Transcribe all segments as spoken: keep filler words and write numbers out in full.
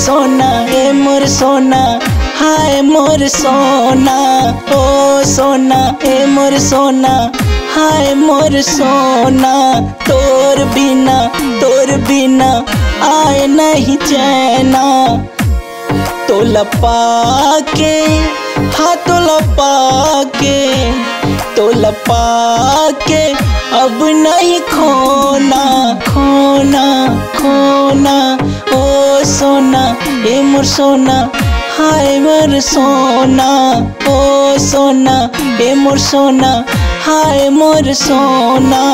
सोना ए मोर सोना, हाय मोर सोना। ओ सोना ए मोर सोना, हाय मोर सोना। तोर बिना तोर बिना आए नहीं चैना। तोला पाके हाँ तोला पाके, तोला पाके अब नहीं खोना खोना खोना। ओ सोना ए मोर सोना, हाय मोर सोना। ओ सोना ए मोर सोना, हाय मोर सोना।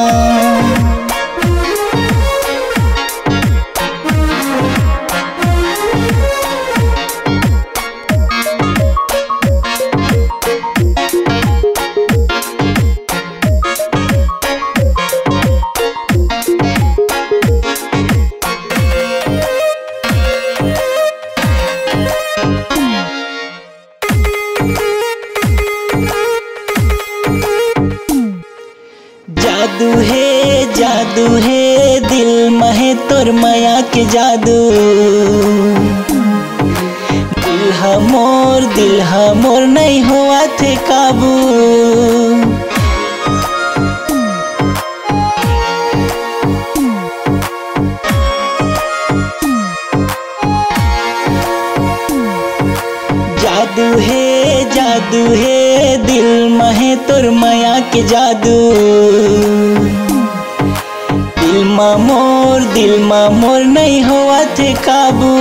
जादू है जादू है दिल में तोर माया के जादू। दिल हमोर दिल हमोर नहीं हुआ थे काबू। जादू है जादू है दिल में तोर माया के जादू। दिल मामोर दिल मामोर नहीं हुआ थे काबू।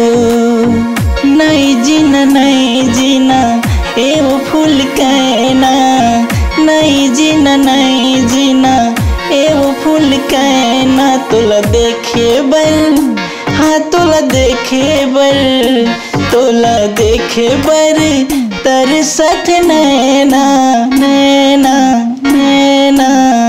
नहीं जीना नहीं जीना ए वो फूल कहना। नहीं जीना नहीं जीना ए वो फूल कहना। तोला देखे बर हाँ तोला देखे बर, तोला देखे बर तरसत नैना नैना नैना।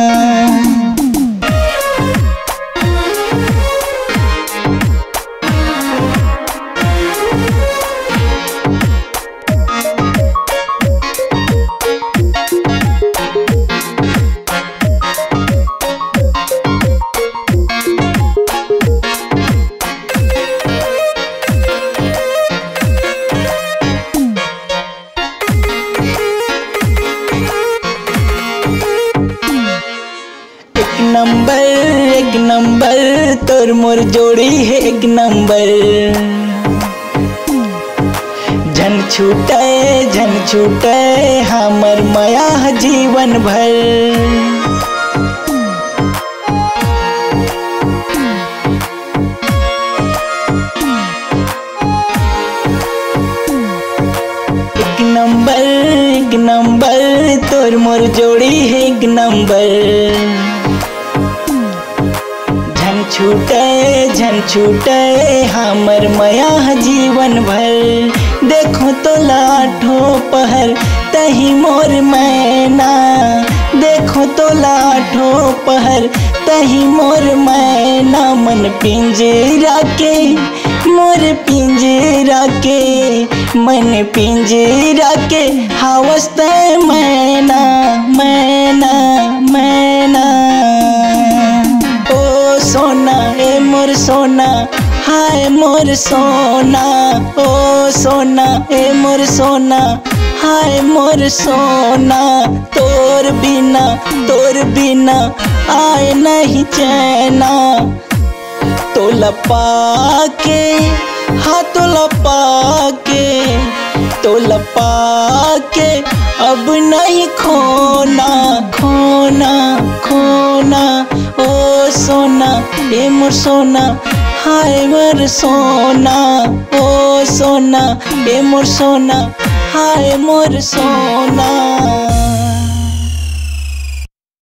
नंबर एक नंबर तोर मोर जोड़ी है एक नंबर। झन छूटे झन छूटे हमर माया जीवन भर। एक नंबर एक नंबर तोर मोर जोड़ी है एक नंबर। झन छूटे झन छूटे हमर माया जीवन भर। देखो तो लाठो पहर तही मोर मैना। देखो तो लाठो पहर तही मोर मैना। मन पिंजरा के मोर पिंजरा के, मन पिंजरा के हवस मैना मैना मैना। ओ सोना ए मोर सोना, हाय मोर सोना। ओ सोना ए मोर सोना, हाय मोर सोना। तोर बिना तोर बिना आए नहीं चैना। तोला पाके हाँ तोला पाके, तोला पाके अब नहीं खोना खोना खोना। ओ सोना ए मोर सोना, हाय मोर सोना। ओ सोना ए मोर सोना, हाय मोर सोना।